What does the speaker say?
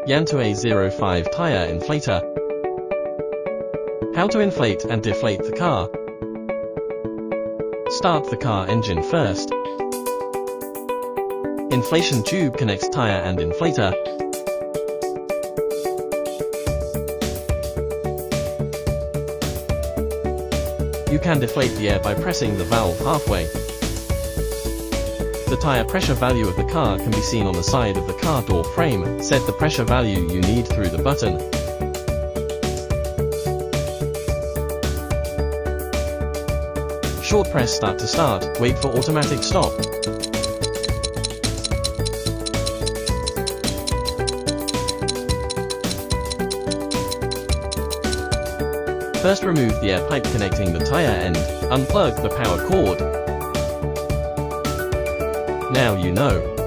①A05 tire inflator. How to inflate and deflate the car. Start the car engine first. Inflation tube connects tire and inflator. You can deflate the air by pressing the valve halfway. The tire pressure value of the car can be seen on the side of the car door frame. Set the pressure value you need through the button. Short press start to start, wait for automatic stop. First remove the air pipe connecting the tire end, unplug the power cord. Now you know.